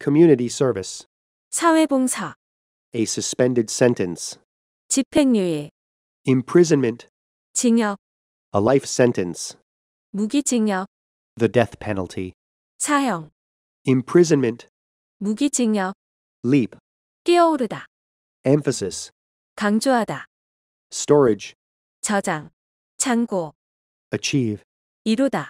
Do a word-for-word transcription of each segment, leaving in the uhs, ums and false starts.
Community service. 사회봉사, A suspended sentence. 집행유예, Imprisonment. 징역, A life sentence. 무기징역, The death penalty. 사형, Imprisonment. 무기징역, Leap. 뛰어오르다, Emphasis. 강조하다, Storage. 저장, 창고, Achieve. 이루다,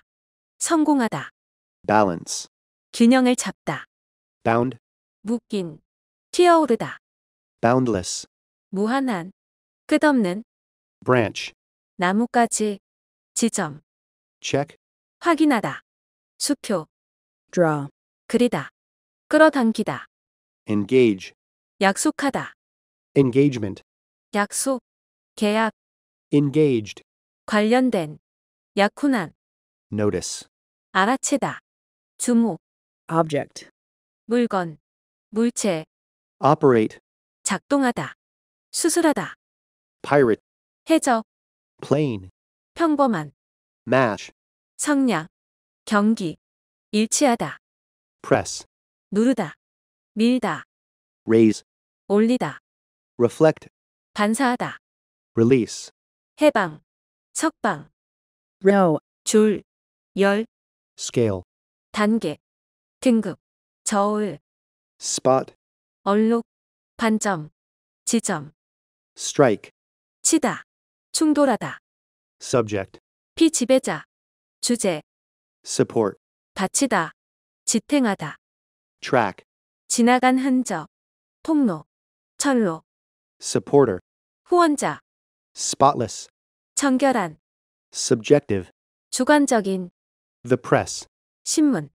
성공하다, Balance. 균형을 잡다, Bound. 묶인, 튀어오르다, Boundless. 무한한, 끝없는, Branch. 나뭇가지, 지점, Check. 확인하다, 수표, draw, 그리다, 끌어당기다, Engage. 약속하다, Engagement. 약속, 계약, Engaged. 관련된, 약혼한, Notice. 알아채다, 주목, object, 물건, 물체, Operate. 작동하다, 수술하다, Pirate. 해적, Plane. 평범한, Match. 성냥, 경기, 일치하다, Press. 누르다, 밀다, Raise. 올리다, Reflect. 반사하다, Release. 해방, 석방, row, 줄, 열, Scale. 단계, 등급, 저울, Spot. 얼룩, 반점, 지점, Strike. 치다, 충돌하다, Subject. 피지배자, 주제, Support. 바치다, 지탱하다, Track. 지나간 흔적, 통로, 철로, Supporter. 후원자, Spotless. 청결한, Subjective. 주관적인, The press. 신문,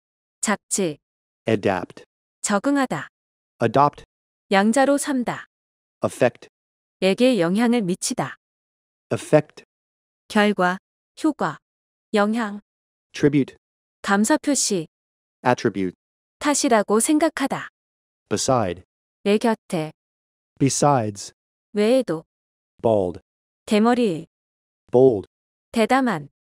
잡지, Adapt. 적응하다, Adopt. 양자로 삼다, Affect. 에게 영향을 미치다, Effect. 결과, 효과, 영향, Tribute. 감사 표시, Attribute. 탓이라고 생각하다, Beside. 내 곁에, Besides. 외에도, Bald. 대머리, Bold. 대담한,